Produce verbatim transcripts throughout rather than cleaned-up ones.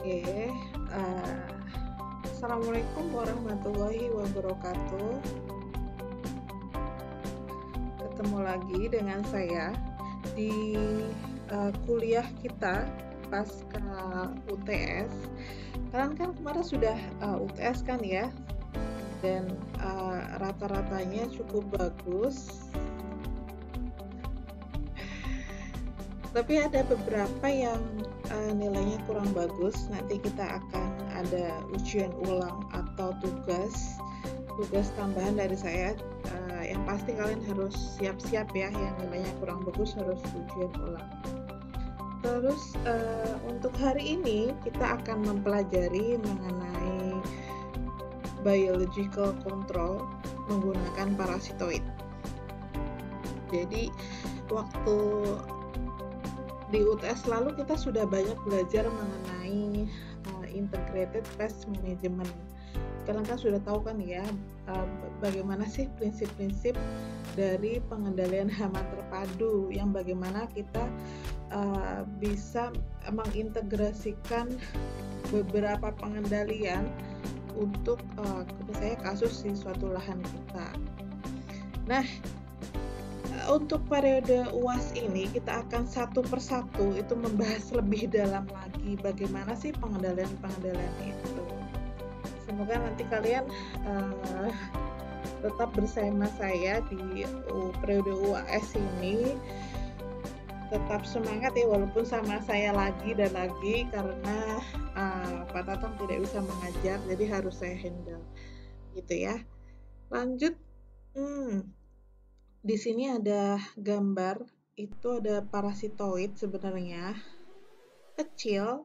Oke, eh, Assalamualaikum warahmatullahi wabarakatuh. Ketemu lagi dengan saya di uh, kuliah kita pasca U T S. Kalian kan kemarin sudah uh, U T S kan ya, dan uh, rata-ratanya cukup bagus. Tapi ada beberapa yang uh, nilainya kurang bagus. Nanti kita akan ada ujian ulang atau tugas tugas tambahan dari saya. Uh, yang pasti kalian harus siap-siap ya, yang nilainya kurang bagus harus ujian ulang. Terus uh, untuk hari ini kita akan mempelajari mengenai biological control menggunakan parasitoid. Jadi waktu di U T S lalu kita sudah banyak belajar mengenai uh, integrated pest management. Kalian kan sudah tahu kan ya, uh, bagaimana sih prinsip-prinsip dari pengendalian hama terpadu, yang bagaimana kita uh, bisa mengintegrasikan beberapa pengendalian untuk uh, misalnya kasus di suatu lahan kita. Nah, untuk periode U A S ini kita akan satu persatu itu membahas lebih dalam lagi bagaimana sih pengendalian-pengendalian itu. Semoga nanti kalian uh, tetap bersama saya di uh, periode U A S ini. Tetap semangat ya, walaupun sama saya lagi dan lagi karena uh, Pak Tatang tidak bisa mengajar, jadi harus saya handle gitu ya. Lanjut. Hmm. Di sini ada gambar, itu ada parasitoid sebenarnya, kecil,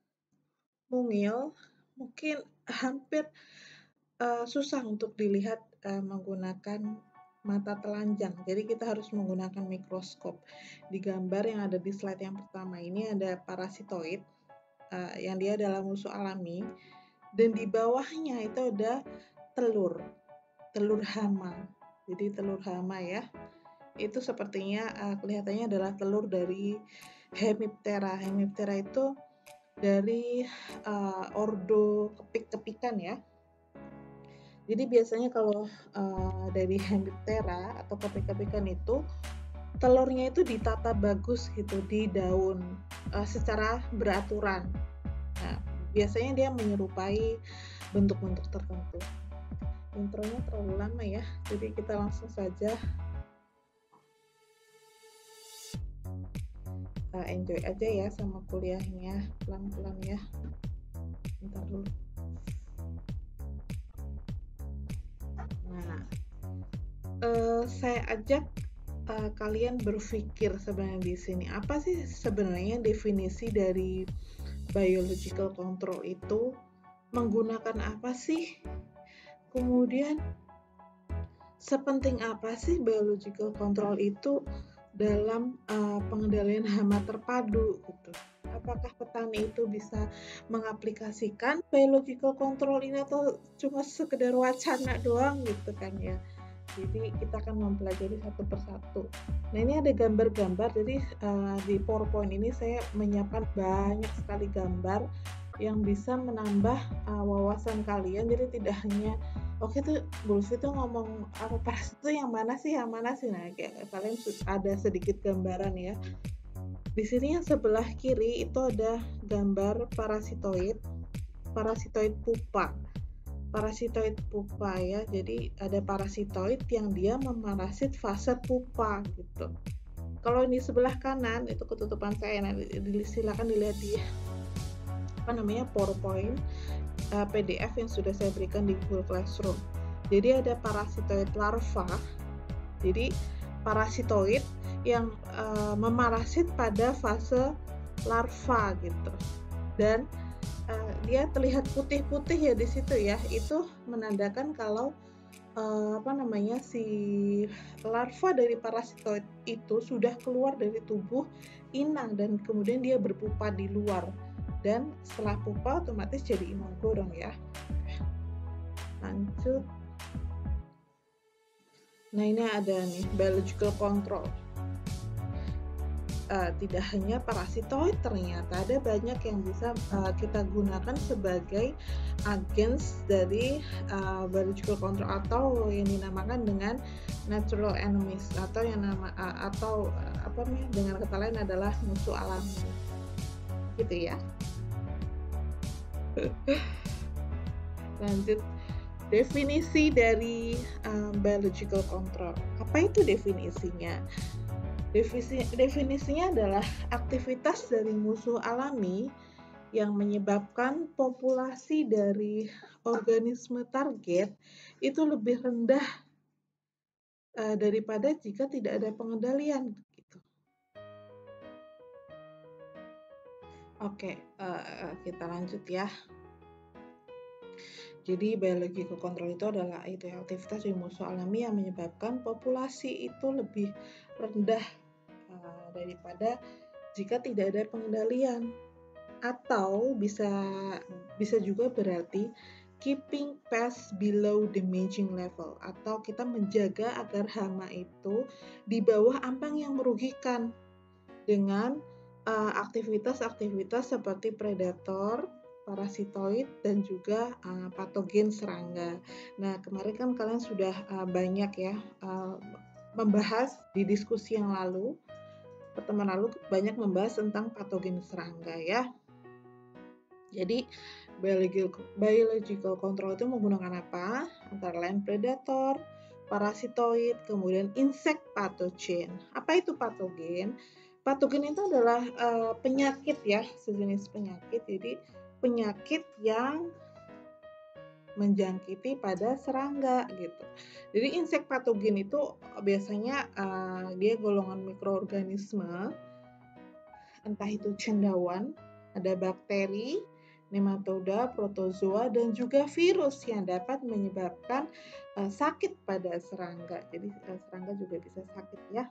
mungil, mungkin hampir uh, susah untuk dilihat uh, menggunakan mata telanjang. Jadi kita harus menggunakan mikroskop. Di gambar yang ada di slide yang pertama ini ada parasitoid, uh, yang dia adalah musuh alami, dan di bawahnya itu ada telur, telur hama. Jadi telur hama ya. Itu sepertinya uh, kelihatannya adalah telur dari Hemiptera. Hemiptera itu dari uh, ordo kepik-kepikan ya. Jadi biasanya kalau uh, dari Hemiptera atau kepik-kepikan itu telurnya itu ditata bagus gitu di daun uh, secara beraturan. Nah, biasanya dia menyerupai bentuk-bentuk tertentu. Intronya terlalu lama ya, jadi kita langsung saja uh, enjoy aja ya sama kuliahnya, pelan-pelan ya. Bentar dulu. Nah, uh, saya ajak uh, kalian berpikir sebenarnya di sini apa sih sebenarnya definisi dari biological control itu, menggunakan apa sih, kemudian sepenting apa sih biological control itu dalam uh, pengendalian hama terpadu gitu. Apakah petani itu bisa mengaplikasikan biological control ini atau cuma sekedar wacana doang gitu kan ya. Jadi kita akan mempelajari satu persatu. Nah, ini ada gambar-gambar, jadi uh, di PowerPoint ini saya menyiapkan banyak sekali gambar yang bisa menambah uh, wawasan kalian. Jadi tidak hanya oke okay, tuh Bu Lutfi tuh ngomong apa parasit itu yang mana sih, yang mana sih. Nah, kayak kalian ada sedikit gambaran ya. Di sini yang sebelah kiri itu ada gambar parasitoid, parasitoid pupa. Parasitoid pupa ya, jadi ada parasitoid yang dia memarasit fase pupa gitu. Kalau ini sebelah kanan itu ketutupan saya, nah, silakan dilihat di apa namanya PowerPoint uh, P D F yang sudah saya berikan di Google Classroom. Jadi ada parasitoid larva, jadi parasitoid yang uh, memarasit pada fase larva gitu, dan Uh, dia terlihat putih-putih ya di situ ya, itu menandakan kalau uh, apa namanya si larva dari parasitoid itu sudah keluar dari tubuh inang dan kemudian dia berpupa di luar, dan setelah pupa otomatis jadi imago dong ya. Lanjut. Nah, ini ada nih biological control. uh, tidak hanya parasitoid, ternyata ada banyak yang bisa uh, kita gunakan sebagai agens dari uh, biological control atau yang dinamakan dengan natural enemies atau yang nama uh, atau uh, apa nih dengan kata lain adalah musuh alami, gitu ya. Lanjut, definisi dari um, biological control. Apa itu definisinya? Definisi, definisinya adalah aktivitas dari musuh alami yang menyebabkan populasi dari organisme target itu lebih rendah uh, daripada jika tidak ada pengendalian. Gitu. Oke, uh, kita lanjut ya. Jadi biological control itu adalah itu ya, aktivitas dari musuh alami yang menyebabkan populasi itu lebih rendah uh, daripada jika tidak ada pengendalian, atau bisa bisa juga berarti keeping pests below damaging level, atau kita menjaga agar hama itu di bawah ambang yang merugikan dengan uh, aktivitas-aktivitas seperti predator, parasitoid, dan juga uh, patogen serangga. Nah, kemarin kan kalian sudah uh, banyak ya uh, membahas di diskusi yang lalu, pertemuan lalu banyak membahas tentang patogen serangga ya. Jadi biological, biological control itu menggunakan apa? Antara lain predator, parasitoid, kemudian insect pathogen. Apa itu patogen? Patogen itu adalah uh, penyakit ya, sejenis penyakit. Jadi penyakit yang menjangkiti pada serangga gitu. Jadi insect patogen itu biasanya uh, dia golongan mikroorganisme, entah itu cendawan, ada bakteri, nematoda, protozoa, dan juga virus yang dapat menyebabkan uh, sakit pada serangga. Jadi uh, serangga juga bisa sakit ya.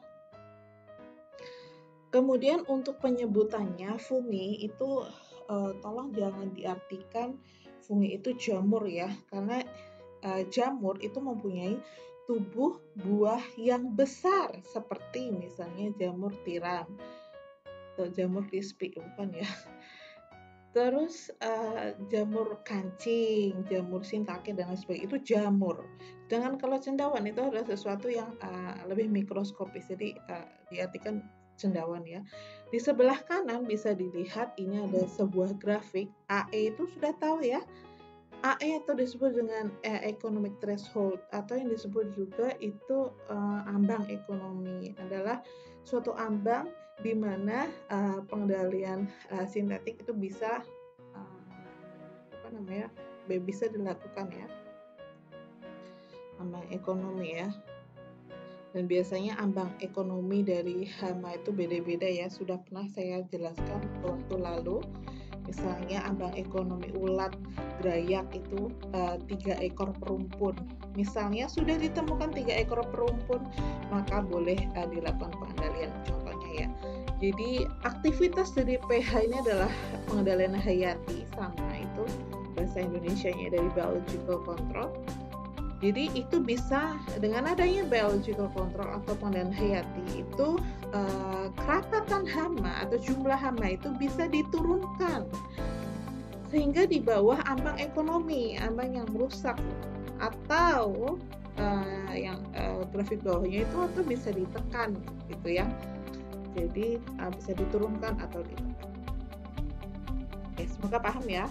Kemudian untuk penyebutannya fungi itu uh, tolong jangan diartikan fungi itu jamur ya, karena uh, jamur itu mempunyai tubuh buah yang besar seperti misalnya jamur tiram atau jamur crispy, bukan ya. Terus uh, jamur kancing, jamur shiitake dan lain sebagainya itu jamur. Dengan kalau cendawan itu adalah sesuatu yang uh, lebih mikroskopis, jadi uh, diartikan cendawan ya. Di sebelah kanan bisa dilihat ini ada sebuah grafik. A E itu sudah tahu ya. A E atau disebut dengan eh, economic threshold atau yang disebut juga itu uh, ambang ekonomi, adalah suatu ambang di mana uh, pengendalian uh, sintetik itu bisa uh, apa namanya bisa dilakukan ya, ambang ekonomi ya. Dan biasanya ambang ekonomi dari hama itu beda-beda ya, sudah pernah saya jelaskan waktu lalu. Misalnya ambang ekonomi ulat Grayak itu uh, tiga ekor perumpun. Misalnya sudah ditemukan tiga ekor perumpun, maka boleh uh, dilakukan pengendalian, contohnya ya. Jadi aktivitas dari P H ini adalah pengendalian hayati, sama itu bahasa Indonesianya dari biological control. Jadi itu bisa dengan adanya biological control atau pengendalian hayati itu uh, kerapatan hama atau jumlah hama itu bisa diturunkan sehingga di bawah ambang ekonomi, ambang yang merusak, atau uh, yang uh, grafik bawahnya itu atau bisa ditekan gitu ya. Jadi uh, bisa diturunkan atau ditekan. Oke, semoga paham ya.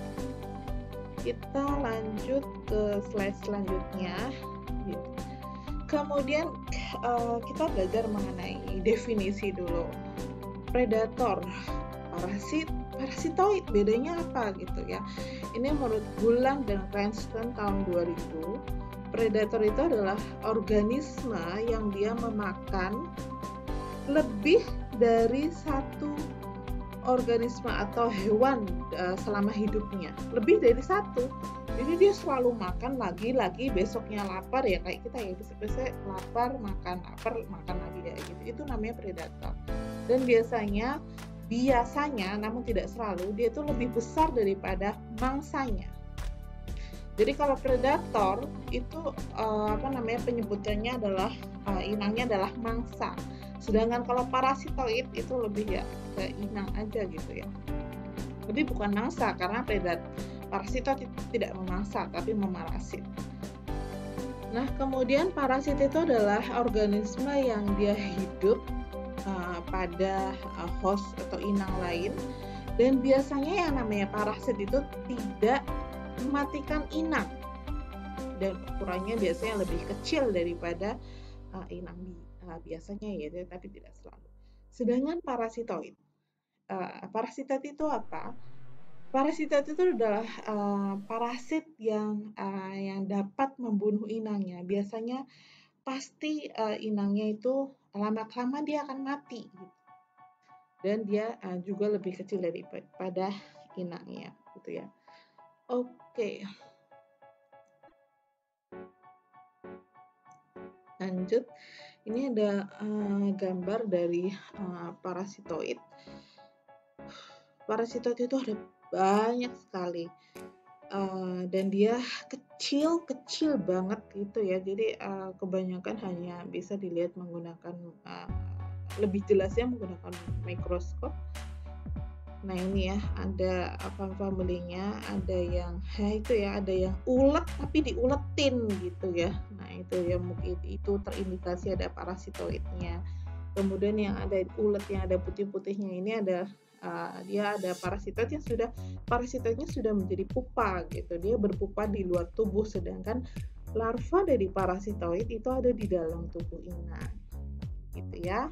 Kita lanjut ke slide selanjutnya. Kemudian uh, kita belajar mengenai definisi dulu. Predator, parasit, parasitoid, bedanya apa gitu ya. Ini menurut Gulang dan Cranston tahun dua ribu, predator itu adalah organisme yang dia memakan lebih dari satu organisme atau hewan uh, selama hidupnya, lebih dari satu. Jadi dia selalu makan lagi-lagi, besoknya lapar ya, kayak kita ya, biasanya lapar makan, lapar makan lagi ya gitu. Itu namanya predator. Dan biasanya biasanya namun tidak selalu dia itu lebih besar daripada mangsanya. Jadi kalau predator itu uh, apa namanya penyebutannya adalah uh, inangnya adalah mangsa. Sedangkan kalau parasitoid itu lebih ya ke inang aja gitu ya. Tapi bukan mangsa, karena predat parasitoid itu tidak memangsa tapi memarasit. Nah, kemudian parasit itu adalah organisme yang dia hidup uh, pada uh, host atau inang lain, dan biasanya yang namanya parasit itu tidak mematikan inang, dan ukurannya biasanya lebih kecil daripada uh, inang uh, biasanya ya, tapi tidak selalu. Sedangkan parasitoid, uh, parasitoid itu apa? Parasitoid itu adalah uh, parasit yang uh, yang dapat membunuh inangnya. Biasanya pasti uh, inangnya itu lama-kelamaan dia akan mati, gitu. Dan dia uh, juga lebih kecil daripada inangnya, gitu ya. Oke. Okay. Lanjut, ini ada uh, gambar dari uh, parasitoid. Parasitoid itu ada banyak sekali, uh, dan dia kecil-kecil banget gitu ya. Jadi uh, kebanyakan hanya bisa dilihat menggunakan uh, lebih jelasnya menggunakan mikroskop. Nah ini ya, ada apa familinya, ada yang ha, itu ya, ada yang ulet tapi diuletin gitu ya. Nah itu ya, mungkin itu terindikasi ada parasitoidnya. Kemudian yang ada ulet yang ada putih-putihnya ini ada uh, dia ada parasitoid yang sudah parasitoidnya sudah menjadi pupa gitu. Dia berpupa di luar tubuh, sedangkan larva dari parasitoid itu ada di dalam tubuh inang. Gitu ya.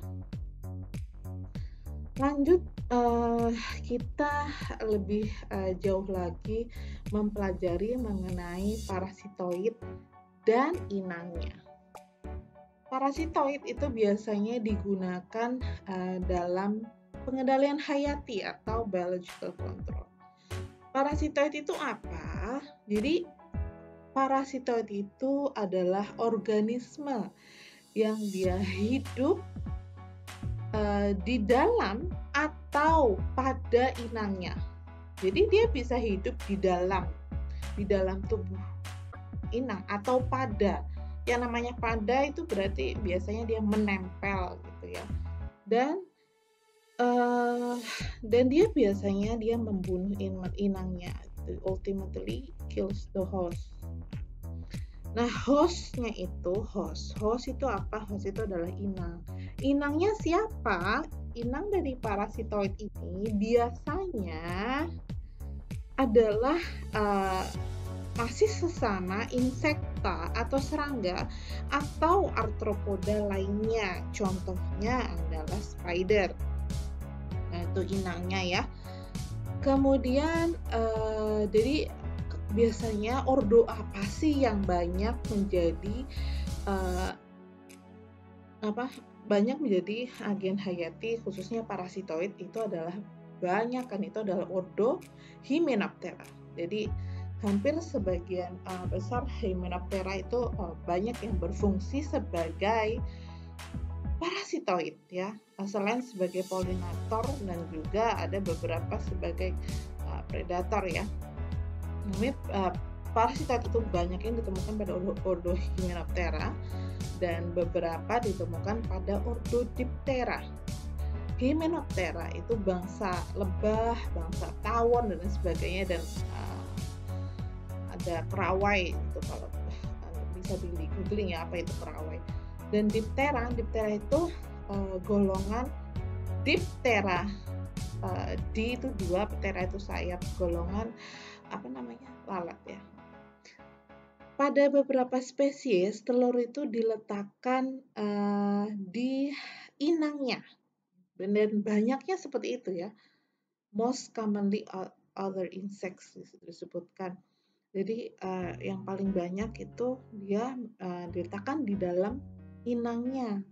Lanjut, uh, kita lebih uh, jauh lagi mempelajari mengenai parasitoid dan inangnya. Parasitoid itu biasanya digunakan uh, dalam pengendalian hayati atau biological control. Parasitoid itu apa? Jadi parasitoid itu adalah organisme yang dia hidup Uh, di dalam atau pada inangnya. Jadi dia bisa hidup di dalam di dalam tubuh inang atau pada. Yang namanya pada itu berarti biasanya dia menempel gitu ya. Dan uh, dan dia biasanya dia membunuh inangnya. Ultimately kills the host. Nah, hostnya itu, host. Host itu apa? Host itu adalah inang. Inangnya siapa? Inang dari parasitoid ini biasanya adalah uh, masih sesama insekta atau serangga atau arthropoda lainnya. Contohnya adalah spider. Nah, itu inangnya ya. Kemudian, uh, jadi biasanya ordo apa sih yang banyak menjadi uh, apa banyak menjadi agen hayati khususnya parasitoid itu adalah banyak kan itu adalah ordo Hymenoptera. Jadi hampir sebagian uh, besar Hymenoptera itu uh, banyak yang berfungsi sebagai parasitoid ya, selain sebagai polinator dan juga ada beberapa sebagai uh, predator ya. Uh, parasitoid itu banyak yang ditemukan pada ordo Hymenoptera dan beberapa ditemukan pada ordo Diptera. Hymenoptera itu bangsa lebah, bangsa tawon dan sebagainya, dan uh, ada kerawai itu kalau uh, bisa di googling ya apa itu kerawai. Dan Diptera, Diptera itu uh, golongan Diptera. Uh, di itu dua, Ptera itu sayap, golongan apa namanya lalat ya. Pada beberapa spesies telur itu diletakkan uh, di inangnya, dan banyaknya seperti itu ya. Most commonly other insects disebutkan. Jadi uh, yang paling banyak itu dia uh, diletakkan di dalam inangnya.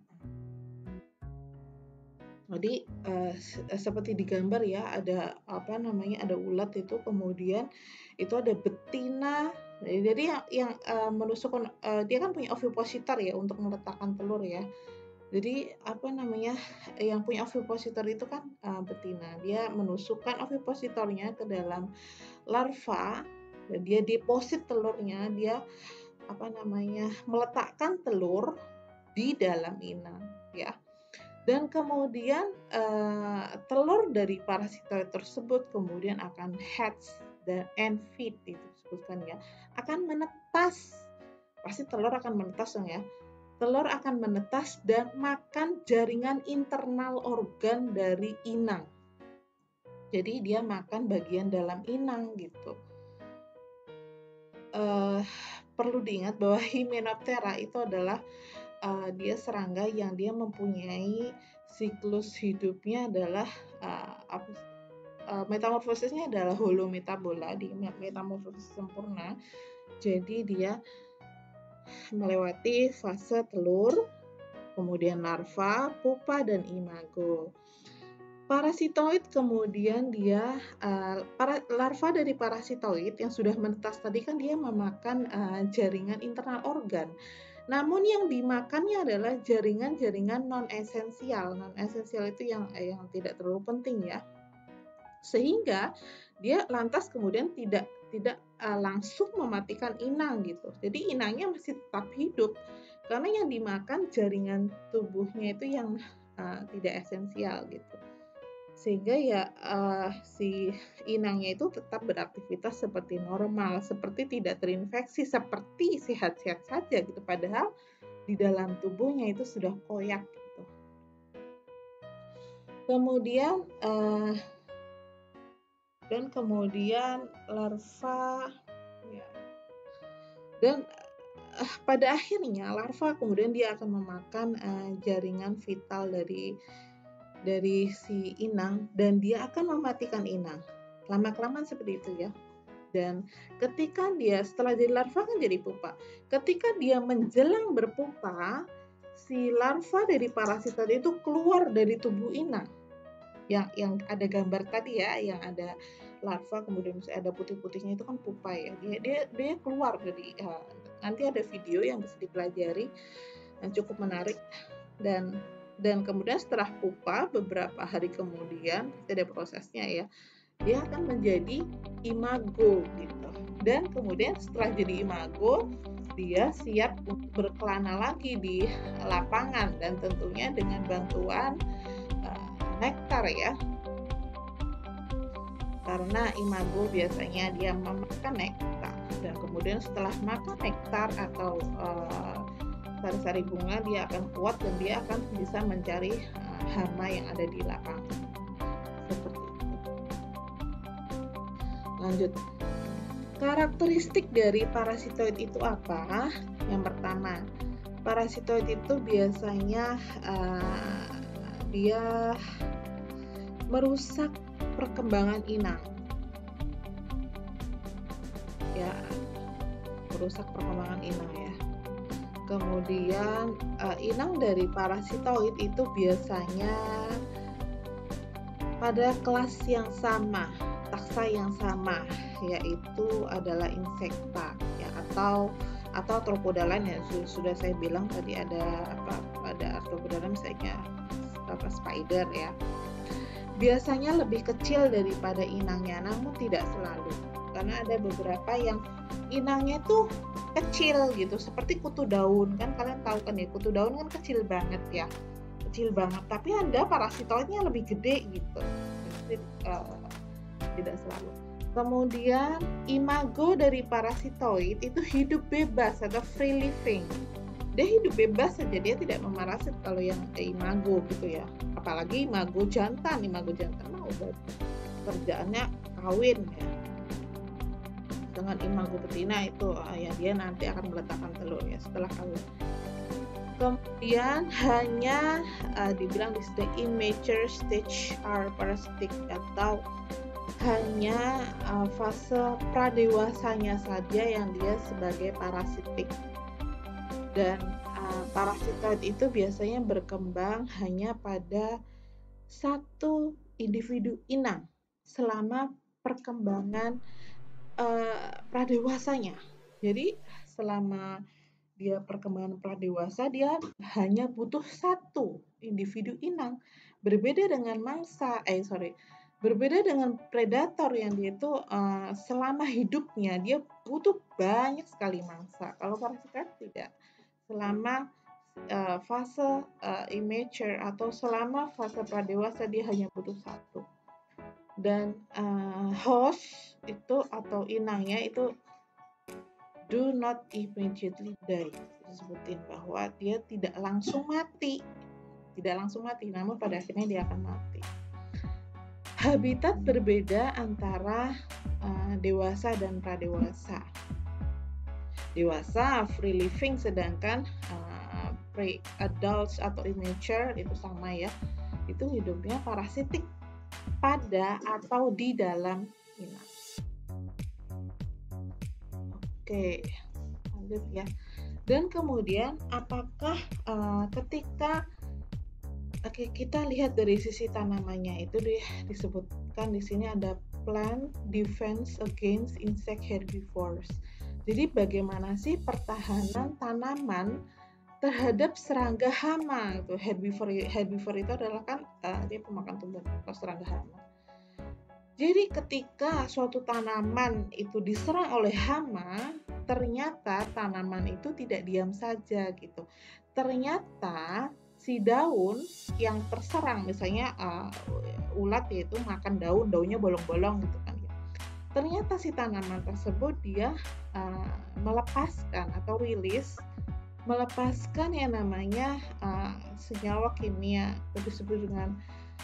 Jadi uh, seperti di gambar ya, ada apa namanya, ada ulat itu, kemudian itu ada betina. Jadi yang, yang uh, menusukkan uh, dia kan punya ovipositor ya untuk meletakkan telur ya. Jadi apa namanya, yang punya ovipositor itu kan uh, betina. Dia menusukkan ovipositornya ke dalam larva, dan dia deposit telurnya, dia apa namanya meletakkan telur di dalam inang ya. Dan kemudian uh, telur dari parasitoid tersebut kemudian akan hatch dan and feed itu disebutkan ya, akan menetas. Pasti telur akan menetas dong ya. Telur akan menetas dan makan jaringan internal organ dari inang. Jadi dia makan bagian dalam inang gitu. Uh, perlu diingat bahwa Hymenoptera itu adalah uh, dia serangga yang dia mempunyai siklus hidupnya adalah uh, apa, uh, metamorfosisnya adalah holometabola, di metamorfosis sempurna. Jadi dia melewati fase telur, kemudian larva, pupa, dan imago. Parasitoid kemudian dia uh, para, larva dari parasitoid yang sudah menetas tadi kan dia memakan uh, jaringan internal organ. Namun yang dimakannya adalah jaringan-jaringan non esensial. Non esensial itu yang yang tidak terlalu penting ya. Sehingga dia lantas kemudian tidak tidak uh, langsung mematikan inang gitu. Jadi inangnya masih tetap hidup karena yang dimakan jaringan tubuhnya itu yang uh, tidak esensial gitu. Sehingga ya uh, si inangnya itu tetap beraktivitas seperti normal, seperti tidak terinfeksi, seperti sehat-sehat saja gitu. Padahal di dalam tubuhnya itu sudah koyak gitu. Kemudian uh, dan kemudian larva ya. Dan uh, pada akhirnya larva kemudian dia akan memakan uh, jaringan vital dari dari si inang dan dia akan mematikan inang. Lama-kelamaan seperti itu ya. Dan ketika dia setelah jadi larva kan jadi pupa. Ketika dia menjelang berpupa, si larva dari parasitoid itu keluar dari tubuh inang. Yang yang ada gambar tadi ya, yang ada larva kemudian ada putih-putihnya itu kan pupa ya. Dia dia dia keluar dari uh, nanti ada video yang bisa dipelajari yang cukup menarik. Dan dan kemudian setelah pupa beberapa hari kemudian ada prosesnya ya, dia akan menjadi imago gitu. Dan kemudian setelah jadi imago dia siap untuk berkelana lagi di lapangan dan tentunya dengan bantuan uh, nektar ya, karena imago biasanya dia memakan nektar dan kemudian setelah makan nektar atau uh, sari-sari bunga dia akan kuat dan dia akan bisa mencari uh, hama yang ada di lapangan. Seperti itu. Lanjut. Karakteristik dari parasitoid itu apa? Yang pertama, parasitoid itu biasanya uh, dia merusak perkembangan inang. Ya, merusak perkembangan inang ya. Kemudian uh, inang dari parasitoid itu biasanya pada kelas yang sama, taksa yang sama, yaitu adalah insekta ya, atau atau arthropoda lain yang sudah saya bilang tadi ada apa ada arthropoda misalnya apa spider ya. Biasanya lebih kecil daripada inangnya, namun tidak selalu. Karena ada beberapa yang inangnya tuh kecil gitu, seperti kutu daun. Kan kalian tahu kan ya, kutu daun kan kecil banget ya. Kecil banget, tapi ada parasitoidnya lebih gede gitu. Jadi, uh, tidak selalu. Kemudian imago dari parasitoid itu hidup bebas atau free living. Dia hidup bebas saja, dia tidak memarasit kalau yang imago gitu ya. Apalagi imago jantan, imago jantan mah udah kerjaannya kawin ya. Dengan imago betina itu ya dia nanti akan meletakkan telur ya setelah kawin. Kemudian hanya uh, dibilang di the immature stage are parasitic atau hanya uh, fase pradewasanya saja yang dia sebagai parasitik. Dan uh, parasitoid itu biasanya berkembang hanya pada satu individu inang selama perkembangan uh, pradewasanya. Jadi selama dia perkembangan pradewasa dia hanya butuh satu individu inang. Berbeda dengan mangsa, eh sorry, berbeda dengan predator yang dia itu uh, selama hidupnya dia butuh banyak sekali mangsa. Kalau parasitoid tidak. Selama uh, fase uh, immature atau selama fase pradewasa dia hanya butuh satu. Dan uh, host itu atau inangnya itu do not immediately die, disebutin bahwa dia tidak langsung mati, tidak langsung mati, namun pada akhirnya dia akan mati. Habitat berbeda antara uh, dewasa dan pradewasa. Dewasa free living, sedangkan uh, pre-adults atau immature itu sama ya, itu hidupnya parasitik pada atau di dalam inang. Oke, lanjut ya. Dan kemudian apakah uh, ketika Oke, kita lihat dari sisi tanamannya itu di, disebutkan di sini ada plant defense against insect herbivores. Jadi bagaimana sih pertahanan tanaman terhadap serangga hama? Itu herbivore, herbivore itu adalah kan uh, dia pemakan tumbuh atau serangga hama. Jadi ketika suatu tanaman itu diserang oleh hama, ternyata tanaman itu tidak diam saja gitu. Ternyata si daun yang terserang, misalnya uh, ulat yaitu makan daun, daunnya bolong-bolong gitu kan ya. Ternyata si tanaman tersebut dia uh, melepaskan atau rilis, melepaskan yang namanya uh, senyawa kimia atau disebut dengan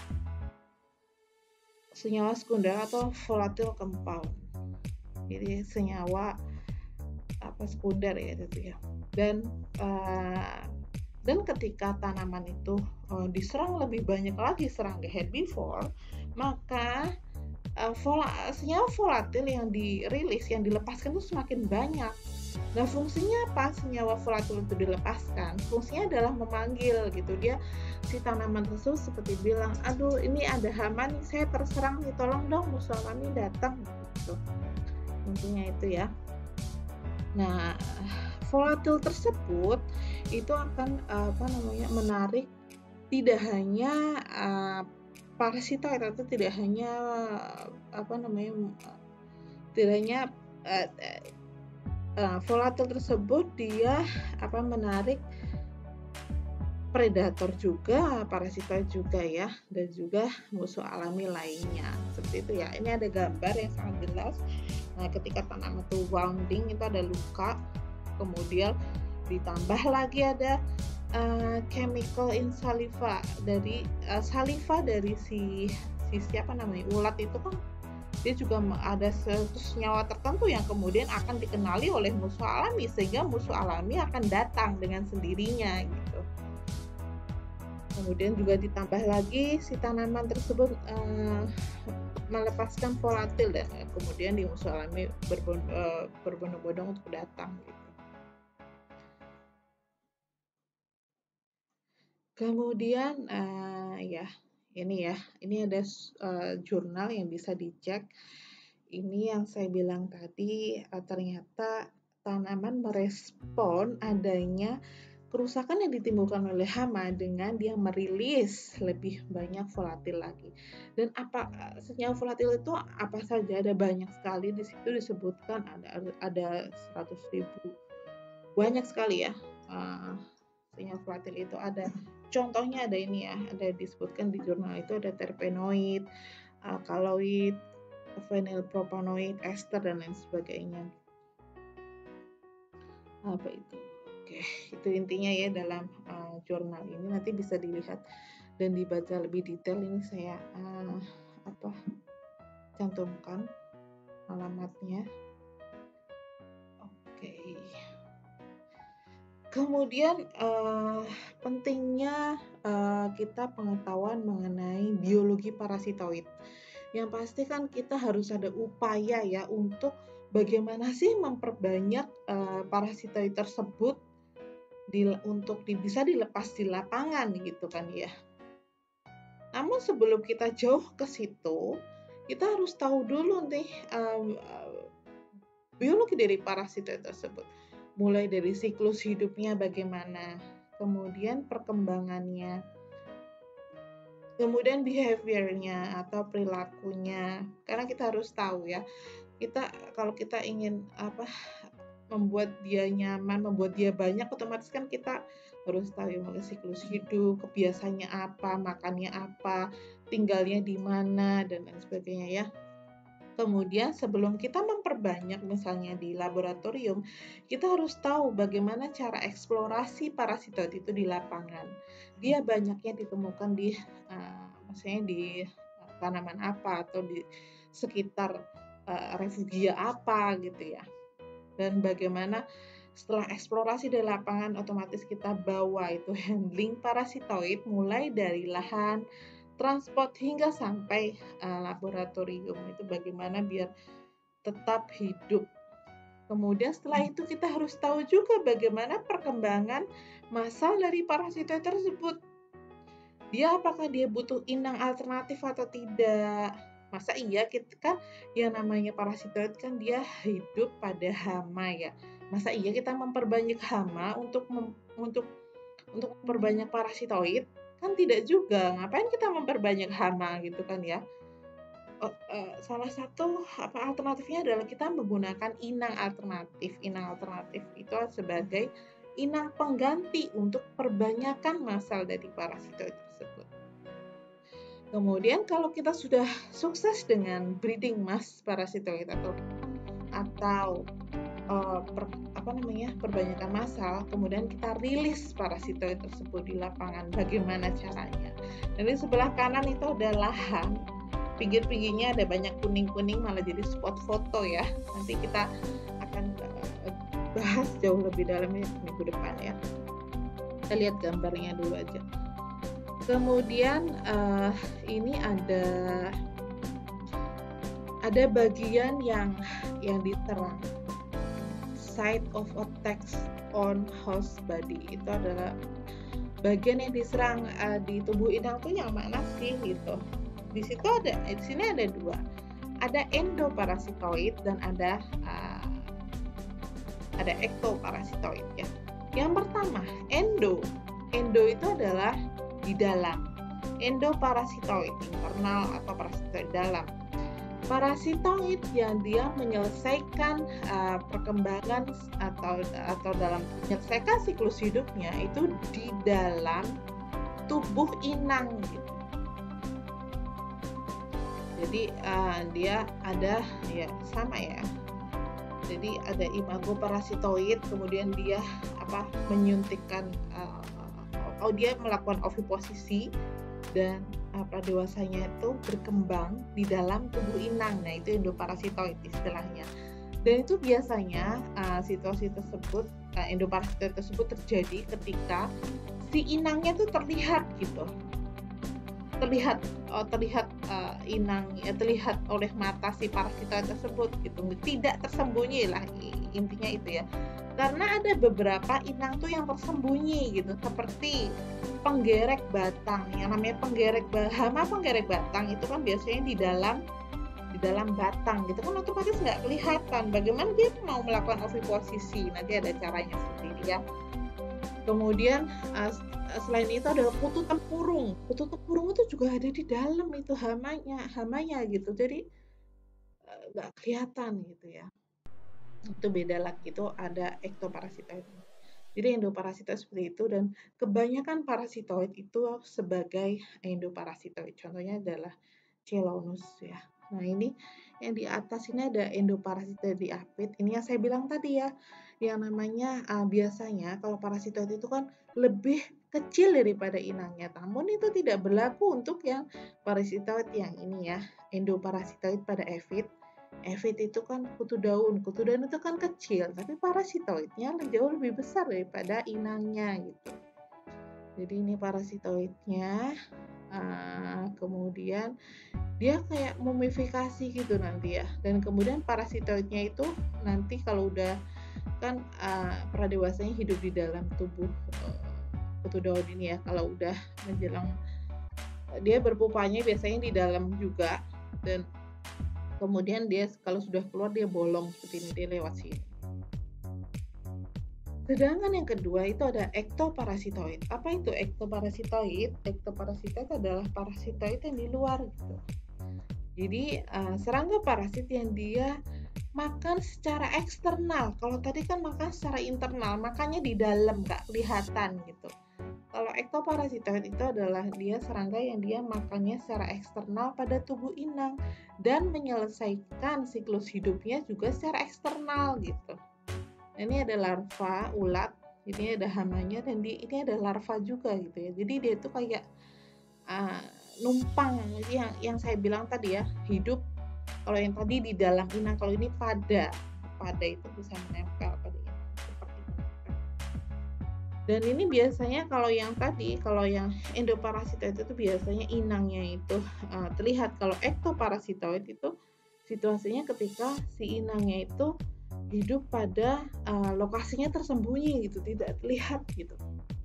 senyawa sekunder atau volatile compound. Jadi senyawa apa sekunder ya itu ya. Dan uh, dan ketika tanaman itu uh, diserang lebih banyak lagi serangga herbivore, maka uh, vola, senyawa volatil yang dirilis, yang dilepaskan itu semakin banyak. Nah, fungsinya apa senyawa volatil itu dilepaskan? Fungsinya adalah memanggil gitu. Dia si tanaman tersebut seperti bilang, aduh ini ada hama nih, saya terserang nih, tolong dong musuh alami datang gitu. Intinya itu ya. Nah, volatil tersebut itu akan apa namanya menarik tidak hanya uh, parasitoid atau tidak hanya apa namanya tidak hanya uh, uh, volatil tersebut dia apa menarik predator juga, parasitoid juga ya, dan juga musuh alami lainnya. Seperti itu ya. Ini ada gambar yang sangat jelas. Nah, ketika tanaman itu wounding, itu ada luka, kemudian ditambah lagi ada uh, chemical in saliva dari uh, saliva dari si si siapa namanya ulat itu kan dia juga ada senyawa tertentu yang kemudian akan dikenali oleh musuh alami sehingga musuh alami akan datang dengan sendirinya gitu. Kemudian juga ditambah lagi si tanaman tersebut uh, melepaskan volatil dan uh, kemudian di musuh alami uh, berbondong-bondong untuk datang gitu. Kemudian uh, ya ini ya ini ada uh, jurnal yang bisa dicek. Ini yang saya bilang tadi uh, ternyata tanaman merespon adanya kerusakan yang ditimbulkan oleh hama dengan dia merilis lebih banyak volatil lagi. Dan apa senyawa volatil itu apa saja? Ada banyak sekali, di situ disebutkan ada ada seratus ribu. Banyak sekali ya. Uh, senyawa volatil itu ada. Contohnya ada ini ya, ada disebutkan di jurnal itu ada terpenoid, uh, kaloid, fenilpropanoid, ester dan lain sebagainya. Apa itu? Oke, itu intinya ya dalam uh, jurnal ini, nanti bisa dilihat dan dibaca lebih detail. Ini saya uh, apa cantumkan alamatnya. Oke. Kemudian uh, pentingnya uh, kita pengetahuan mengenai biologi parasitoid. Yang pasti kan kita harus ada upaya ya untuk bagaimana sih memperbanyak uh, parasitoid tersebut Di, untuk di, bisa dilepas di lapangan gitu kan ya. Namun sebelum kita jauh ke situ, kita harus tahu dulu nih um, uh, biologi dari parasitoid tersebut. Mulai dari siklus hidupnya bagaimana, kemudian perkembangannya, kemudian behaviornya atau perilakunya. Karena kita harus tahu ya, kita kalau kita ingin apa membuat dia nyaman, membuat dia banyak, otomatis kan kita harus tahu ya, mulai siklus hidup, kebiasaannya apa, makannya apa, tinggalnya di mana, dan lain sebagainya ya. Kemudian sebelum kita memperbanyak misalnya di laboratorium, kita harus tahu bagaimana cara eksplorasi parasitoid itu di lapangan. Dia banyaknya ditemukan di uh, misalnya di uh, tanaman apa atau di sekitar uh, refugia apa gitu ya. Dan bagaimana setelah eksplorasi di lapangan, otomatis kita bawa itu handling parasitoid mulai dari lahan, transport hingga sampai uh, laboratorium. Itu bagaimana biar tetap hidup. Kemudian setelah itu kita harus tahu juga bagaimana perkembangan massal dari parasitoid tersebut. Dia apakah dia butuh inang alternatif atau tidak? Masa iya kita kan yang namanya parasitoid kan dia hidup pada hama ya. Masa iya kita memperbanyak hama untuk mem, untuk untuk memperbanyak parasitoid? Kan tidak juga, ngapain kita memperbanyak hama gitu kan ya. Oh, uh, salah satu apa alternatifnya adalah kita menggunakan inang alternatif. Inang alternatif itu sebagai inang pengganti untuk perbanyakan massal dari parasitoid tersebut. Kemudian kalau kita sudah sukses dengan breeding mass parasitoid atau atau Uh, per, apa namanya perbanyakan massal, kemudian kita rilis parasitoid tersebut di lapangan. Bagaimana caranya? Dan di sebelah kanan itu ada lahan, pinggir-pinggirnya ada banyak kuning-kuning, malah jadi spot foto ya. Nanti kita akan uh, bahas jauh lebih dalamnya minggu depan ya. Kita lihat gambarnya dulu aja. Kemudian uh, ini ada ada bagian yang yang diterang, site of attacks on host body. Itu adalah bagian yang diserang uh, di tubuh inang tuh yang mana sih gitu. Di situ ada, di sini ada dua, ada endoparasitoid dan ada uh, ada ektoparasitoid ya. Yang pertama endo, endo itu adalah di dalam, endoparasitoid internal atau parasitoid dalam. Parasitoid yang dia menyelesaikan uh, perkembangan atau atau dalam menyelesaikan siklus hidupnya itu di dalam tubuh inang gitu. Jadi uh, dia ada ya sama ya. Jadi ada imago parasitoid, kemudian dia apa menyuntikkan uh, oh dia melakukan oviposisi dan apa dewasanya itu berkembang di dalam tubuh inang. Nah, itu endoparasitoid istilahnya. Dan itu biasanya uh, situasi tersebut, uh, endoparasitoid tersebut terjadi ketika si inangnya itu terlihat gitu. Terlihat uh, terlihat uh, inang ya, terlihat oleh mata si parasitoid tersebut gitu. Tidak tersembunyi lah intinya itu ya. Karena ada beberapa inang tuh yang tersembunyi gitu, seperti penggerek batang. Yang namanya penggerek hama penggerek batang itu kan biasanya di dalam di dalam batang gitu kan, otomatis nggak kelihatan. Bagaimana dia mau melakukan oviposisi? Nanti ada caranya seperti ini ya. Kemudian selain itu ada kutu tempurung. Kutu tempurung itu juga ada di dalam itu hamanya, hamanya gitu. Jadi nggak kelihatan gitu ya. Itu beda lagi, itu ada ektoparasitoid. Jadi endoparasitoid seperti itu, dan kebanyakan parasitoid itu sebagai endoparasitoid. Contohnya adalah Chelounus ya. Nah, ini yang di atas ini ada endoparasitoid di apit. Ini yang saya bilang tadi ya, yang namanya uh, biasanya kalau parasitoid itu kan lebih kecil daripada inangnya. Namun itu tidak berlaku untuk yang parasitoid yang ini ya, endoparasitoid pada apit. Apit itu kan kutu daun, kutu daun itu kan kecil, tapi parasitoidnya jauh lebih besar daripada inangnya gitu. Jadi ini parasitoidnya, uh, kemudian dia kayak mumifikasi gitu nanti ya. Dan kemudian parasitoidnya itu nanti kalau udah kan uh, pradewasanya hidup di dalam tubuh uh, kutu daun ini ya. Kalau udah menjelang, uh, dia berpupanya biasanya di dalam juga, dan kemudian dia kalau sudah keluar dia bolong seperti ini, dia lewat sini. Sedangkan yang kedua itu ada ektoparasitoid. Apa itu ektoparasitoid? Ektoparasitoid adalah parasitoid yang di luar gitu. Jadi uh, serangga parasit yang dia makan secara eksternal. Kalau tadi kan makan secara internal, makannya di dalam nggak kelihatan gitu. Kalau ektoparasitoid itu adalah dia serangga yang dia makannya secara eksternal pada tubuh inang dan menyelesaikan siklus hidupnya juga secara eksternal gitu. Nah, ini ada larva ulat, ini ada hamanya, dan di, ini ada larva juga gitu ya. Jadi dia itu kayak uh, numpang, yang yang saya bilang tadi ya, hidup. Kalau yang tadi di dalam inang, kalau ini pada pada itu bisa menempel pada inang seperti itu. Dan ini biasanya kalau yang tadi, kalau yang endoparasitoid itu biasanya inangnya itu uh, terlihat. Kalau ektoparasitoid itu situasinya ketika si inangnya itu hidup pada uh, lokasinya tersembunyi gitu, tidak terlihat gitu.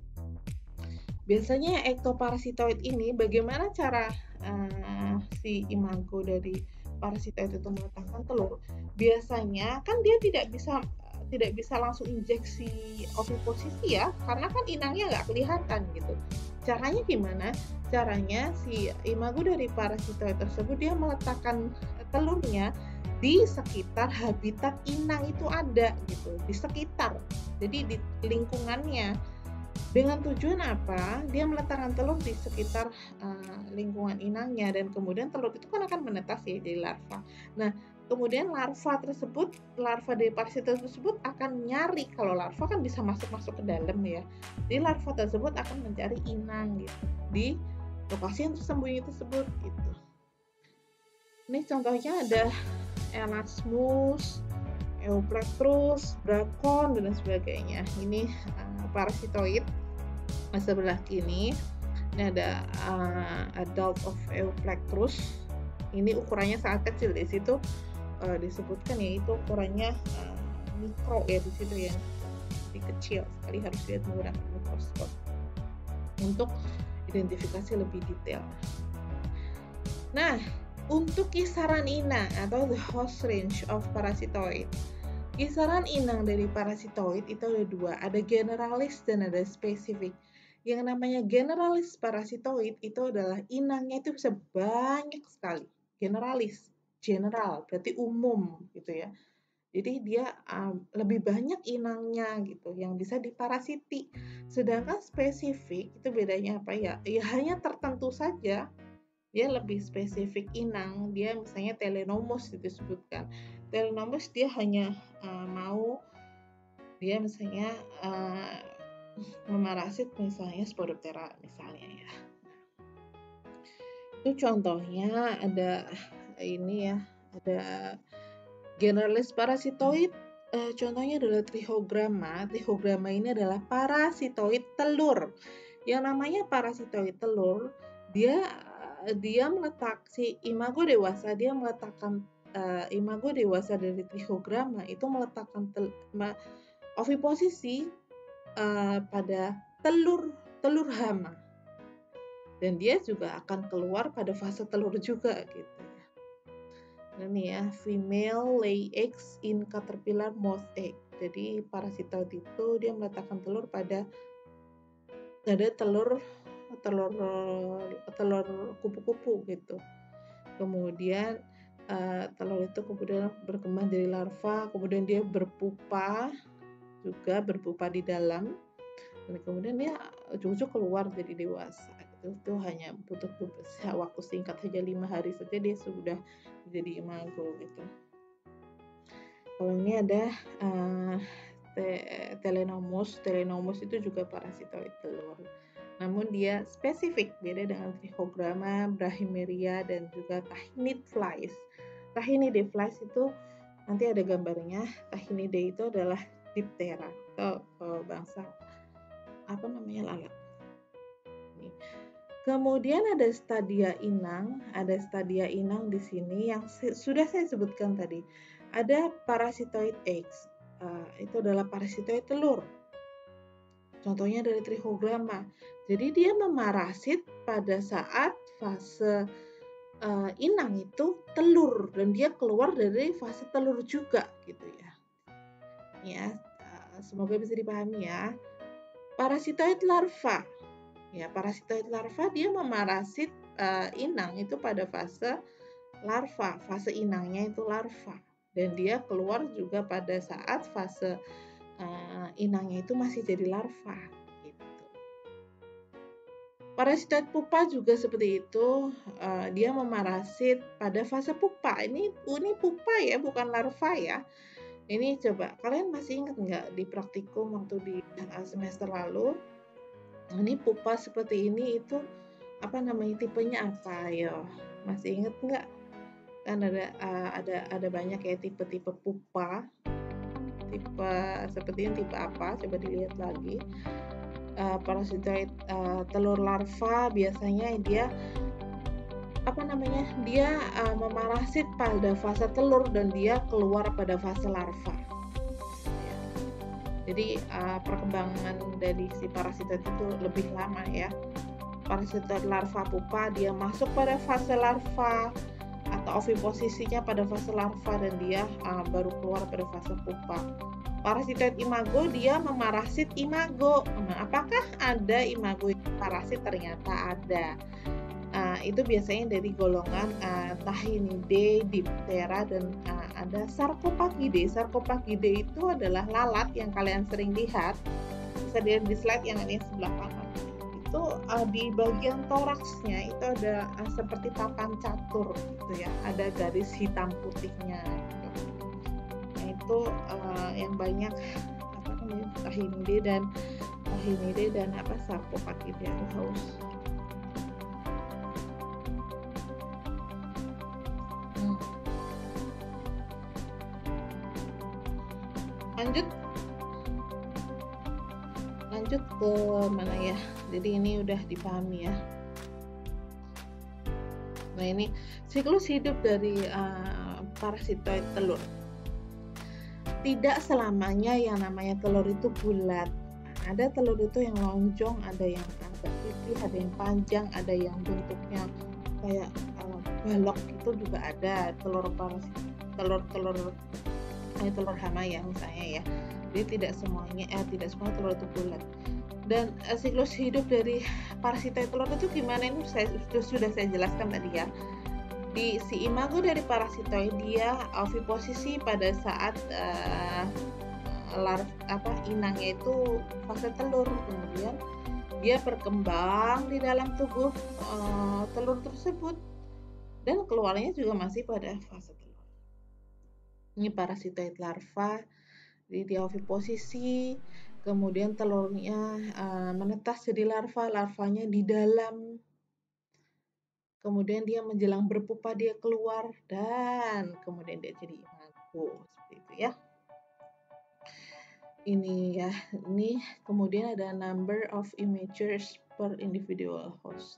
Biasanya ektoparasitoid ini bagaimana cara uh, si imago dari parasitoid itu meletakkan telur? Biasanya kan dia tidak bisa tidak bisa langsung injeksi oviposisi ya, karena kan inangnya nggak kelihatan gitu. Caranya gimana? Caranya si imago dari parasitoid tersebut dia meletakkan telurnya di sekitar habitat inang itu ada gitu, di sekitar, jadi di lingkungannya. Dengan tujuan apa? Dia meletakkan telur di sekitar uh, lingkungan inangnya, dan kemudian telur itu kan akan menetas ya jadi larva. Nah, kemudian larva tersebut, larva dari parasitoid tersebut akan nyari, kalau larva kan bisa masuk-masuk ke dalam ya. Jadi larva tersebut akan mencari inang gitu di lokasi yang tersembunyi tersebut gitu. Ini contohnya ada Elasmus, Euplectrus, Bracon, dan sebagainya. Ini uh, parasitoid. Sebelah kini ini ada uh, adult of Euplectrus. Ini ukurannya sangat kecil, di situ uh, disebutkan ya itu ukurannya uh, mikro ya, di situ ya, di kecil sekali, harus lihat menggunakan mikroskop untuk identifikasi lebih detail. Nah, untuk kisaran inang atau the host range of parasitoid, kisaran inang dari parasitoid itu ada dua, ada generalis dan ada spesifik. Yang namanya generalis parasitoid itu adalah inangnya itu bisa banyak sekali. Generalis, general, berarti umum gitu ya. Jadi dia um, lebih banyak inangnya gitu yang bisa diparasiti. Sedangkan spesifik itu bedanya apa ya? Ya hanya tertentu saja. Dia lebih spesifik inang, dia misalnya Telenomus disebutkan. Telenomus dia hanya uh, mau dia misalnya uh, memarasit misalnya Spodoptera misalnya ya. Itu contohnya ada ini ya, ada generalis parasitoid. Uh, contohnya adalah Trichogramma. Trichogramma ini adalah parasitoid telur. Yang namanya parasitoid telur, dia dia meletak si imago dewasa, dia meletakkan uh, imago dewasa dari Trichogramma itu meletakkan tel, ma, oviposisi uh, pada telur telur hama, dan dia juga akan keluar pada fase telur juga gitu ya. Nah, ini ya, female lay eggs in caterpillar moth egg. Jadi parasitoid itu dia meletakkan telur pada ada telur telur telur kupu-kupu gitu. Kemudian uh, telur itu kemudian berkembang dari larva, kemudian dia berpupa juga berpupa di dalam, dan kemudian dia ujung-ujung keluar jadi dewasa. Itu, itu hanya butuh waktu singkat saja, lima hari saja dia sudah jadi imago gitu. Kalau ini ada uh, te- Telenomus, Telenomus itu juga parasitoid telur. Namun dia spesifik, beda dengan Trichogramma, Brahymieria, dan juga Tachinid flies. Tachinid flies itu nanti ada gambarnya. Tachinid itu adalah Diptera atau uh, bangsa apa namanya lalat. Ini. Kemudian ada stadia inang, ada stadia inang di sini yang sudah saya sebutkan tadi. Ada parasitoid eggs, uh, itu adalah parasitoid telur. Contohnya dari Trichogramma. Jadi dia memarasit pada saat fase uh, inang itu telur, dan dia keluar dari fase telur juga gitu ya. Ya, uh, semoga bisa dipahami ya. Parasitoid larva. Ya, parasitoid larva dia memarasit uh, inang itu pada fase larva, fase inangnya itu larva. dan dia keluar juga pada saat fase uh, inangnya itu masih jadi larva gitu. Parasitoid pupa juga seperti itu, uh, dia memarasit pada fase pupa. Ini ini pupa ya, bukan larva ya. Ini coba kalian masih ingat nggak di praktikum waktu di uh, semester lalu? Ini pupa seperti ini itu apa namanya, tipenya apa? Ayo, masih ingat nggak? Kan ada uh, ada ada banyak ya tipe-tipe pupa. Tipe seperti ini tipe apa? Coba dilihat lagi. Uh, parasitoid uh, telur larva biasanya dia apa namanya? Dia uh, memarasit pada fase telur dan dia keluar pada fase larva. Jadi uh, perkembangan dari si parasitoid itu lebih lama ya. Parasitoid larva pupa dia masuk pada fase larva atau oviposisinya pada fase larva dan dia uh, baru keluar pada fase pupa. Parasitoid imago dia memarasit imago. Nah, apakah ada imago yang parasit? Ternyata ada. Uh, itu biasanya dari golongan uh, Tachynidae, Diptera, dan uh, ada Sarcophagidae. Sarcophagidae itu adalah lalat yang kalian sering lihat. Bisa dilihat di slide yang ini sebelah kanan. Itu uh, di bagian toraksnya itu ada uh, seperti papan catur gitu ya. Ada garis hitam putihnya. Gitu. Nah, itu uh, yang banyak apa namanya Tachynidae dan Tachynidae dan apa Sarcophagidae haus. lanjut lanjut ke mana ya, jadi ini udah dipahami ya. Nah, ini siklus hidup dari uh, parasitoid telur. Tidak selamanya yang namanya telur itu bulat. Ada telur itu yang lonjong, ada yang agak pipih, ada yang panjang, ada yang bentuknya kayak uh, balok, itu juga ada telur parasit telur telur telur hama ya misalnya ya. Jadi tidak semuanya eh tidak semua telur itu bulat. Dan eh, siklus hidup dari parasitoid telur itu gimana, ini saya sudah, sudah saya jelaskan tadi ya. Di si imago dari parasitoid dia oviposisi pada saat uh, lar apa inangnya itu fase telur, kemudian dia berkembang di dalam tubuh uh, telur tersebut dan keluarnya juga masih pada fase telur. Ini parasitoid larva, jadi dia oviposisi, kemudian telurnya uh, menetas jadi larva, larvanya di dalam, kemudian dia menjelang berpupa dia keluar, dan kemudian dia jadi imago, seperti itu ya. Ini ya, ini kemudian ada number of images per individual host.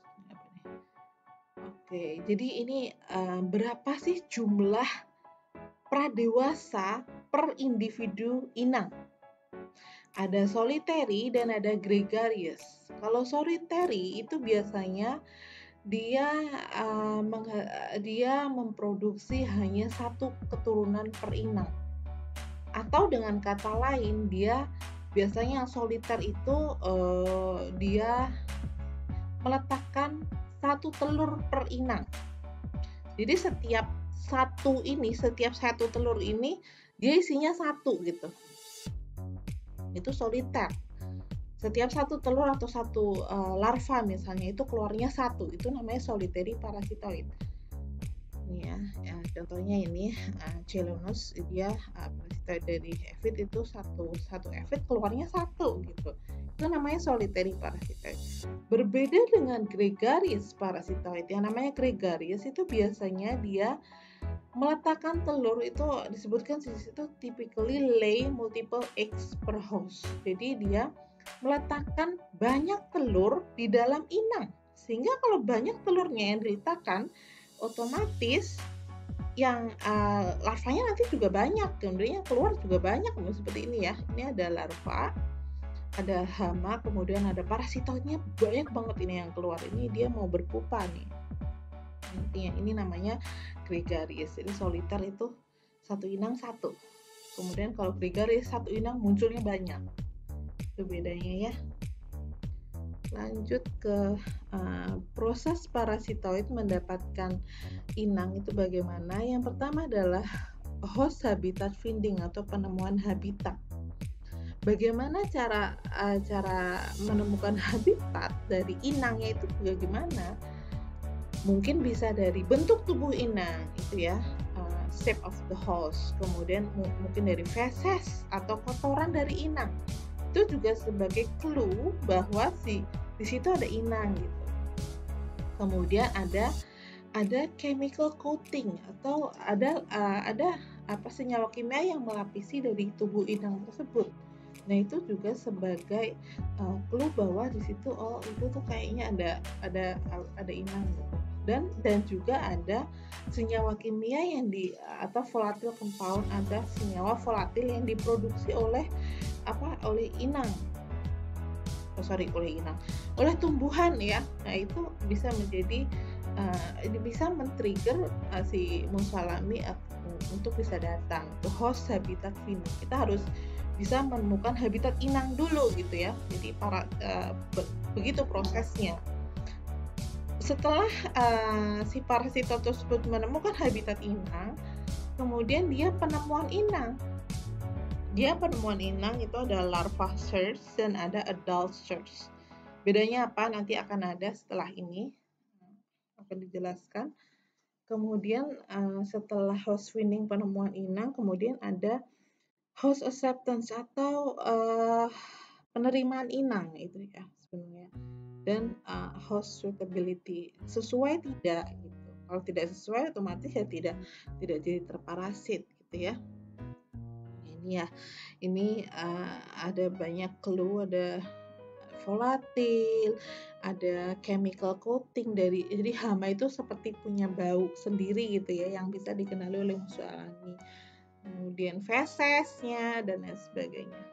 Oke, jadi ini uh, berapa sih jumlah pradewasa per individu inang? Ada solitary dan ada gregarious. Kalau solitary itu biasanya dia uh, dia memproduksi hanya satu keturunan per inang. Atau dengan kata lain, dia biasanya yang soliter itu uh, dia meletakkan satu telur per inang. Jadi setiap satu ini, setiap satu telur ini dia isinya satu gitu. Itu soliter. Setiap satu telur atau satu uh, larva misalnya itu keluarnya satu, itu namanya solitary parasitoid. Ini ya, ya contohnya ini uh, Chelonos, dia uh, parasitoid dari ephid itu satu satu ephid keluarnya satu gitu. Itu namanya solitary parasitoid. Berbeda dengan gregarious parasitoid. Yang namanya gregarious itu biasanya dia meletakkan telur, itu disebutkan di situ typically lay multiple eggs per host. Jadi dia meletakkan banyak telur di dalam inang. Sehingga kalau banyak telurnya yang diletakkan, otomatis yang uh, larvanya nanti juga banyak, kemudian keluar juga banyak, seperti ini ya. Ini ada larva, ada hama, kemudian ada parasitoidnya banyak banget ini yang keluar. Ini dia mau berpupa nih. Intinya ini namanya gregarious. Jadi soliter itu satu inang satu. Kemudian kalau gregarious satu inang munculnya banyak. Itu bedanya ya. Lanjut ke uh, proses parasitoid mendapatkan inang itu bagaimana. Yang pertama adalah host habitat finding atau penemuan habitat. Bagaimana cara uh, cara menemukan habitat dari inangnya itu juga gimana? Mungkin bisa dari bentuk tubuh inang itu ya, uh, shape of the host, kemudian m- mungkin dari feses atau kotoran dari inang. Itu juga sebagai clue bahwa si di situ ada inang gitu. Kemudian ada ada chemical coating atau ada uh, ada apa senyawa kimia yang melapisi dari tubuh inang tersebut. Nah itu juga sebagai uh, clue bahwa di situ oh itu tuh kayaknya ada ada ada inang gitu. Dan dan juga ada senyawa kimia yang di atau volatile compound, ada senyawa volatil yang diproduksi oleh apa oleh inang. Oh, sorry oleh inang, oleh tumbuhan ya. Nah itu bisa menjadi uh, ini bisa men-trigger uh, si musalami uh, untuk bisa datang ke host habitat finding. Kita harus bisa menemukan habitat inang dulu gitu ya. Jadi para uh, be- begitu prosesnya. Setelah uh, si parasita tersebut menemukan habitat inang, kemudian dia penemuan inang. Dia penemuan inang itu ada larva search dan ada adult search. Bedanya apa? Nanti akan ada setelah ini akan dijelaskan. Kemudian uh, setelah host finding penemuan inang, kemudian ada host acceptance atau uh, penerimaan inang itu ya sebenarnya. Dan uh, host suitability, sesuai tidak gitu. Kalau tidak sesuai otomatis ya tidak tidak jadi terparasit gitu ya. Ini ya, ini uh, ada banyak clue, ada volatil, ada chemical coating dari jadi hama itu seperti punya bau sendiri gitu ya yang bisa dikenali oleh musuh alami. Kemudian fesesnya dan lain sebagainya.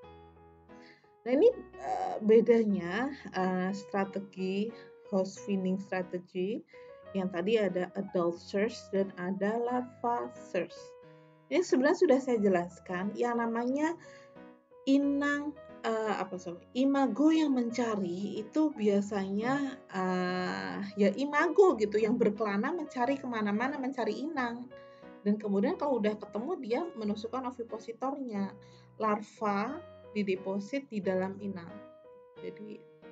Nah ini uh, bedanya uh, strategi host finding strategy yang tadi ada adult search dan ada larva search. Ini sebenarnya sudah saya jelaskan yang namanya inang uh, apa sorry, imago yang mencari itu biasanya uh, ya imago gitu yang berkelana mencari kemana-mana mencari inang dan kemudian kalau udah ketemu dia menusukkan ovipositornya, larva dideposit di dalam inang. Jadi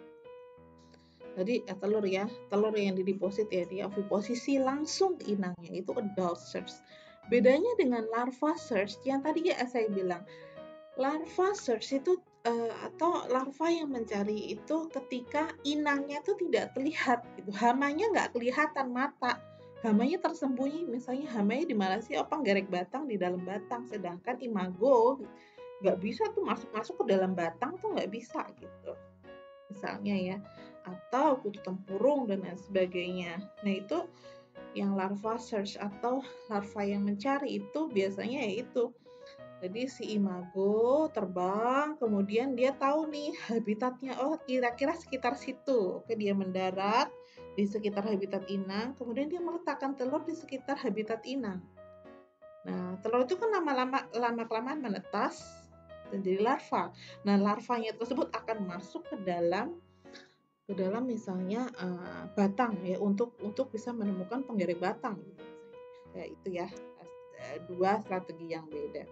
tadi eh, telur ya telur yang dideposit ya di oviposisi langsung ke inangnya itu adult search. Bedanya dengan larva search yang tadi ya saya bilang, larva search itu uh, atau larva yang mencari itu ketika inangnya itu tidak terlihat gitu. Hamanya nggak kelihatan mata. Hamanya tersembunyi, misalnya hamanya di mana sih? Oh, penggerek batang di dalam batang. Sedangkan imago nggak bisa tuh masuk-masuk ke dalam batang tuh nggak bisa gitu. Misalnya ya. Atau kutu tempurung dan lain sebagainya. Nah itu yang larva search atau larva yang mencari itu biasanya yaitu jadi si imago terbang, kemudian dia tahu nih habitatnya, oh kira-kira sekitar situ. Oke, dia mendarat di sekitar habitat inang, kemudian dia meletakkan telur di sekitar habitat inang. Nah, telur itu kan lama-lama lama-kelamaan menetas dan jadi larva. Nah, larvanya tersebut akan masuk ke dalam ke dalam misalnya uh, batang ya untuk untuk bisa menemukan penggerek batang. Ya itu ya dua strategi yang beda.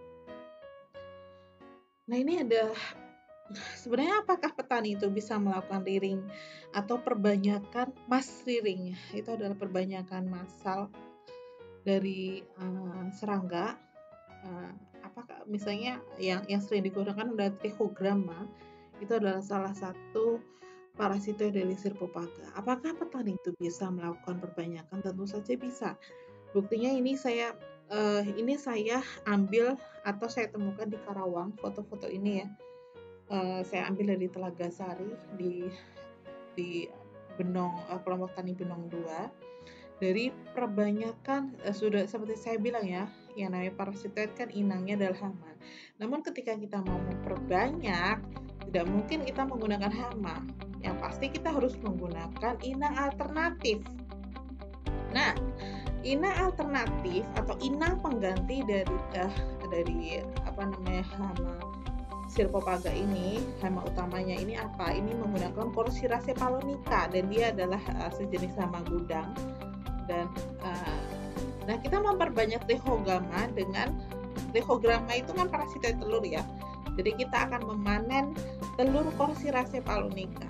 Nah ini ada sebenarnya apakah petani itu bisa melakukan rearing atau perbanyakan mass rearing? Itu adalah perbanyakan massal dari uh, serangga. Uh, apakah misalnya yang yang sering digunakan adalah trichogramma. Itu adalah salah satu parasitoidealisir pupaga. Apakah petani itu bisa melakukan perbanyakan? Tentu saja bisa. Buktinya ini saya uh, ini saya ambil atau saya temukan di Karawang, foto-foto ini ya. Uh, saya ambil dari Telaga Sari di di Benong uh, kelompok tani Benong dua. Dari perbanyakan uh, sudah seperti saya bilang ya, yang namanya parasitoid kan inangnya adalah hama. Namun ketika kita mau memperbanyak, tidak mungkin kita menggunakan hama. Yang pasti kita harus menggunakan inang alternatif. Nah, inang alternatif atau inang pengganti dari uh, dari apa namanya hama Silpopaga ini, hama utamanya ini apa? Ini menggunakan Porciraceae palonica dan dia adalah uh, sejenis hama gudang dan uh, Nah, kita memperbanyak trihogramma dengan trihogramma itu kan parasitoid telur ya. Jadi kita akan memanen telur Coxyraceae palonica.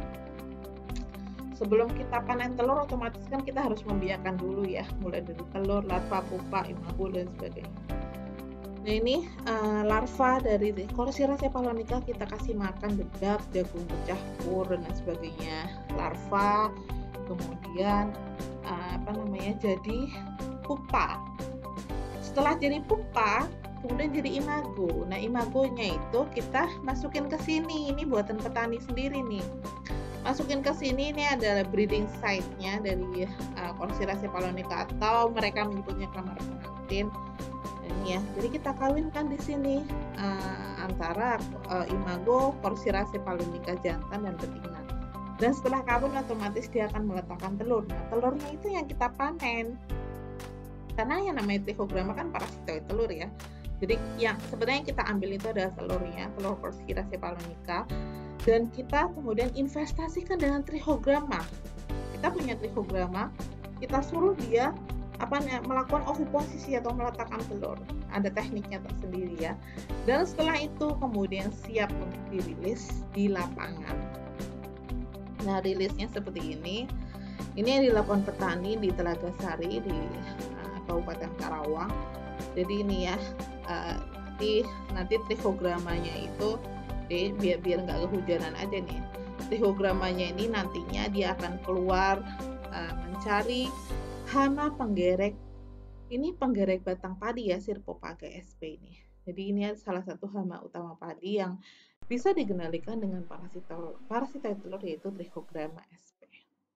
Sebelum kita panen telur, otomatis kan kita harus membiarkan dulu ya, mulai dari telur, larva, pupa, imago dan sebagainya. Nah, ini uh, larva dari Coxyraceae palonica kita kasih makan dedak, jagung bercampur dan sebagainya. Larva, kemudian uh, apa namanya jadi pupa. Setelah jadi pupa, kemudian jadi imago. Nah, imagonya itu kita masukin ke sini. Ini buatan petani sendiri nih. Masukin ke sini, ini adalah breeding site-nya dari uh, Coxyraceae palonica atau mereka menyebutnya kamar pengantin. Ini ya. Jadi kita kawinkan di sini uh, antara uh, imago Coxyraceae palonica jantan dan betina. Dan setelah kawin otomatis dia akan meletakkan telur. Nah, telurnya itu yang kita panen. Karena yang namanya trihogramma kan parasitoid telur ya. Jadi yang sebenarnya kita ambil itu adalah telurnya, telur Coxyraceae palonica. Dan kita kemudian investasikan dengan trihogramma. Kita punya trihogramma, kita suruh dia apa melakukan oviposisi atau meletakkan telur. Ada tekniknya tersendiri ya. Dan setelah itu kemudian siap untuk dirilis di lapangan. Nah, rilisnya seperti ini. Ini yang dilakukan petani di Telaga Sari di uh, Kabupaten Karawang. Jadi ini ya, uh, nanti nanti trihogrammanya itu Oke, biar biar nggak kehujanan aja nih. Trihogrammanya ini nantinya dia akan keluar uh, mencari hama penggerek. Ini penggerek batang padi ya, Syrpophaga sp ini. Jadi ini salah satu hama utama padi yang bisa digendalikan dengan parasitoid parasitoid telur yaitu Trihogramma sp.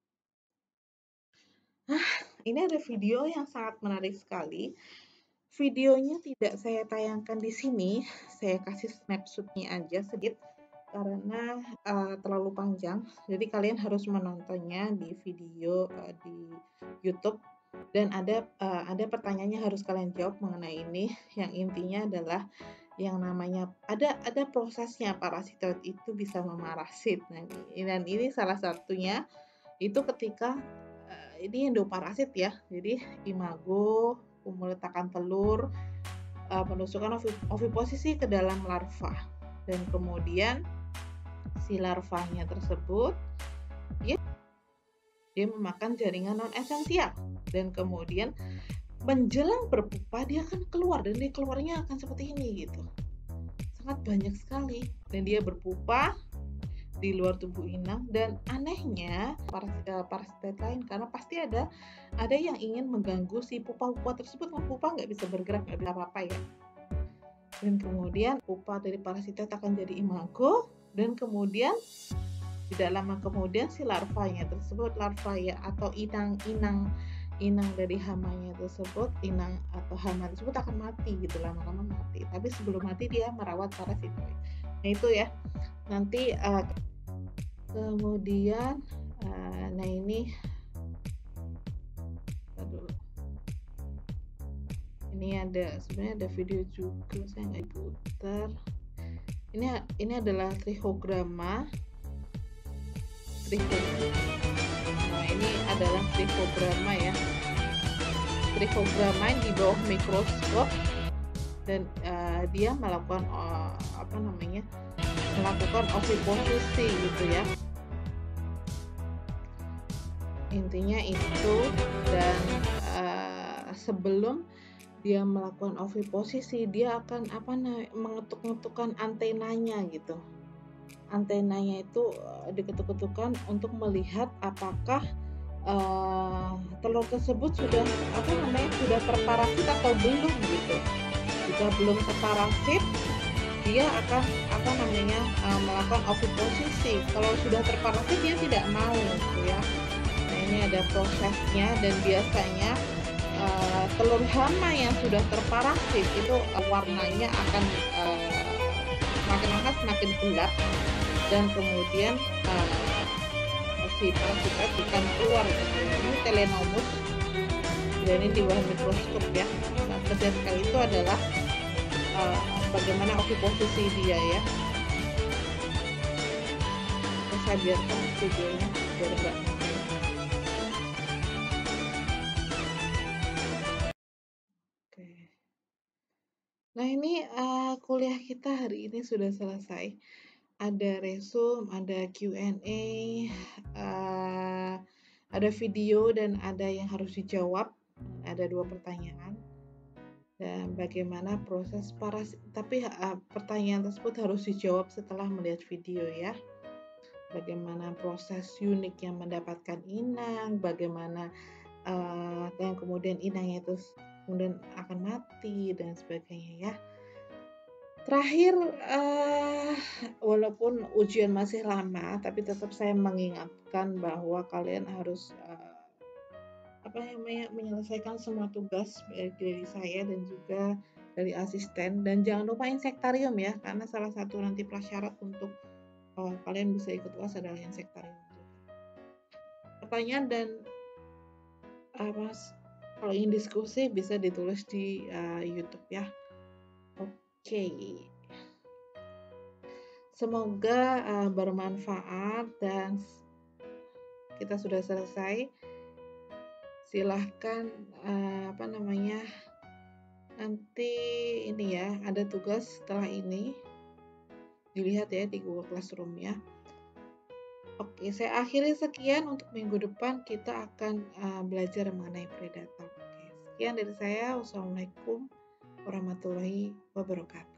Nah, ini ada video yang sangat menarik sekali. Videonya tidak saya tayangkan di sini, saya kasih snapshotnya aja sedikit karena uh, terlalu panjang. Jadi kalian harus menontonnya di video uh, di YouTube dan ada uh, ada pertanyaannya harus kalian jawab mengenai ini. Yang intinya adalah yang namanya ada ada prosesnya parasitoid itu bisa memarasit. Nah, dan ini salah satunya itu ketika uh, ini endoparasit ya. Jadi imago meletakkan telur, uh, menusukkan oviposisi ke dalam larva, dan kemudian si larvanya tersebut dia, dia memakan jaringan non esensial, dan kemudian menjelang berpupa dia akan keluar, dan dia keluarnya akan seperti ini gitu, sangat banyak sekali, dan dia berpupa di luar tubuh inang. Dan anehnya parasit, parasit lain karena pasti ada ada yang ingin mengganggu si pupa-pupa tersebut. Nah, pupa nggak bisa bergerak, nggak bisa apa-apa ya. Dan kemudian pupa dari parasitoid akan jadi imago, dan kemudian tidak lama kemudian si larvanya tersebut, larva ya atau inang-inang inang dari hamanya tersebut, inang atau hama tersebut akan mati gitu, lama-lama mati. Tapi sebelum mati dia merawat parasitoid. Nah itu ya. Nanti uh, kemudian uh, nah ini aduh, ini ada sebenarnya ada video juga, saya nggak putar. Ini ini adalah trihogramma. Trihogramma. Nah, ini adalah trihogramma ya. Trihogramma di bawah mikroskop, dan uh, dia melakukan uh, apa namanya? melakukan oviposisi gitu ya, intinya itu. Dan uh, sebelum dia melakukan oviposisi dia akan apa namanya mengetuk-ngetukkan antenanya gitu. Antenanya itu uh, diketuk-ketukan untuk melihat apakah uh, telur tersebut sudah apa namanya sudah terparasit atau belum gitu. Jika belum terparasit dia akan apa namanya uh, melakukan oviposisi. Kalau sudah terparasit dia tidak mau gitu ya. Nah, ini ada prosesnya, dan biasanya uh, telur hama yang sudah terparasit itu uh, warnanya akan uh, semakin lama semakin gelap, dan kemudian uh, si parasitoid akan keluar gitu. Ini telenomus, dan ini di bawah mikroskop ya. Nah, kerja sekali itu adalah uh, bagaimana oviposisi dia ya. Saya biarkan videonya biar enggak Nah ini uh, kuliah kita hari ini sudah selesai. Ada resume, ada Q and A, uh, ada video dan ada yang harus dijawab. Ada dua pertanyaan. Dan bagaimana proses para tapi uh, pertanyaan tersebut harus dijawab setelah melihat video ya. Bagaimana proses uniknya mendapatkan inang, bagaimana uh, yang kemudian inangnya itu kemudian akan mati dan sebagainya ya. Terakhir, uh, walaupun ujian masih lama, tapi tetap saya mengingatkan bahwa kalian harus uh, apa namanya menyelesaikan semua tugas baik dari saya dan juga dari asisten, dan jangan lupa insektarium ya, karena salah satu nanti prasyarat untuk uh, kalian bisa ikut U A S adalah insektarium. Pertanyaan dan uh, mas, kalau ingin diskusi bisa ditulis di uh, YouTube ya. Oke. Okay. Semoga uh, bermanfaat dan kita sudah selesai. Silahkan uh, apa namanya nanti ini ya ada tugas setelah ini dilihat ya di Google Classroom ya. Oke, saya akhiri sekian. Untuk minggu depan kita akan uh, belajar mengenai predator. Oke, sekian dari saya. Wassalamualaikum warahmatullahi wabarakatuh.